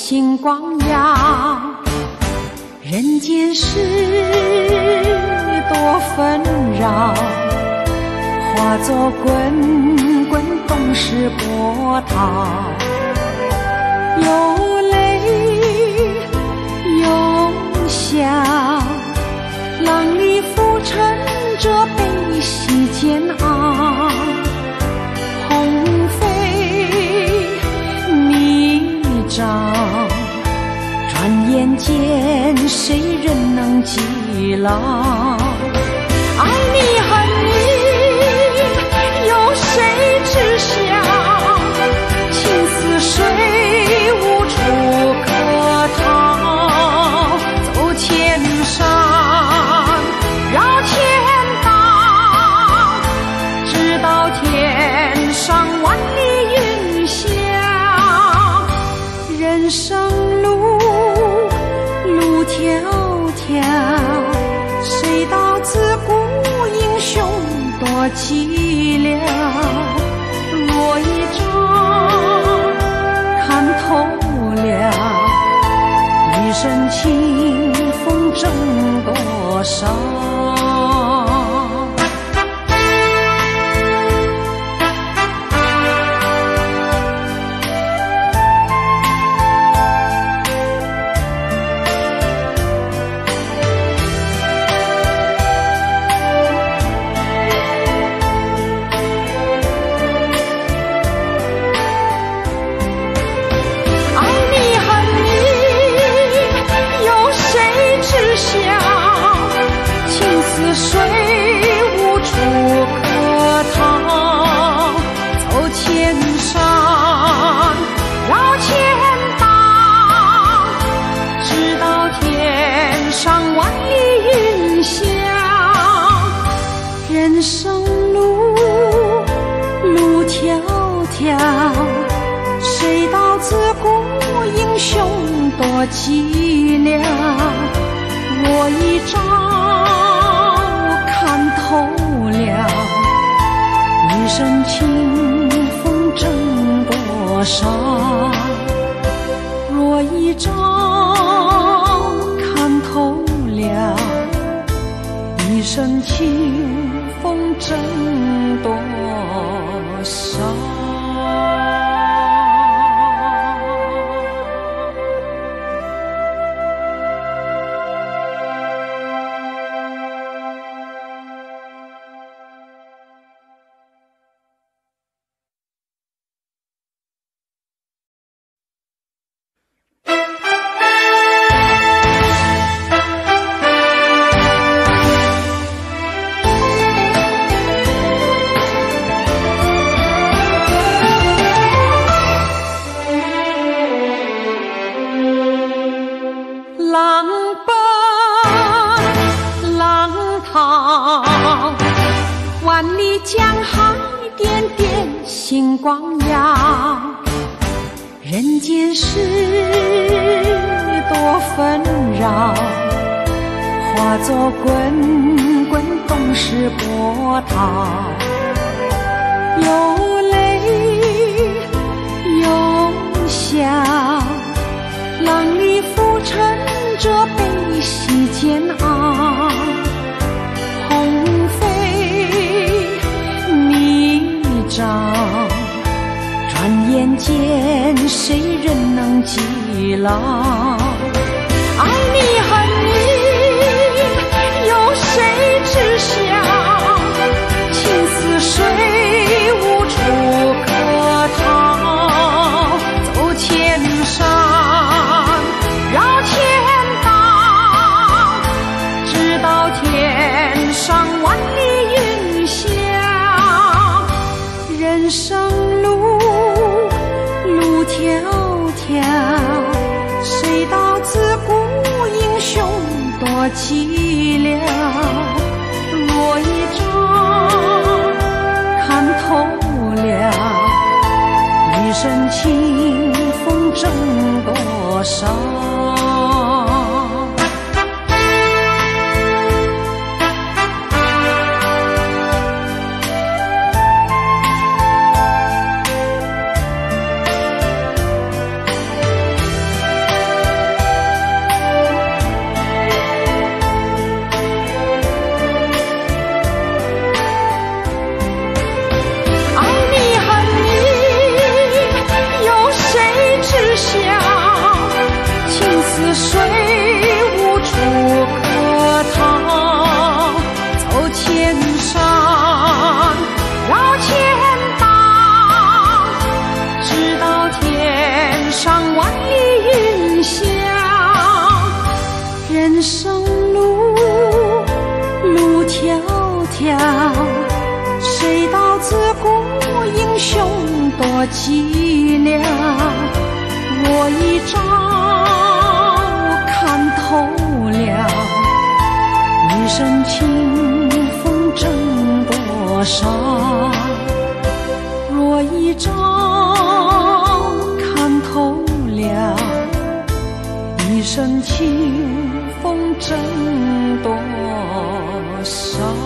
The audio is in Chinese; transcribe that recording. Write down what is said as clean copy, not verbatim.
星光耀。人间事多纷扰，化作滚滚东逝波涛。有泪有笑，浪里浮沉着悲喜煎熬。鸿飞霓裳，转眼间谁人能记牢？爱你恨你，有谁知晓？情似水，无处可逃。走千山，绕千道，直到天上万里云霄。人生路，路迢迢，谁道自古英雄多寂寥？若一朝看透了，一身清风挣多少？水无处可逃，走千山，绕千道，直到天上万里云霄。人生路，路迢迢，谁道自古英雄多寂寥？我一朝看透了，一身清风挣多少？若一朝看透了，一身清风挣多少？浪奔浪淘，万里江海点点星光耀。人间事多纷扰，化作滚滚东逝波涛。有泪有笑，浪里浮沉着悲喜煎熬。鸿飞霓裳，转眼间谁人能记牢？爱你恨你，有谁知晓？情似水，无处可逃。走千山，绕千道，直到天上万里云霄。人生路，路迢迢，谁道自古英雄多寂寥？若一朝看透了，一身清风挣多少？ 生路，路迢迢，谁道自古英雄多寂寥？我一朝看透了，一生清风挣多少？若一朝看透了，一生清风挣多少？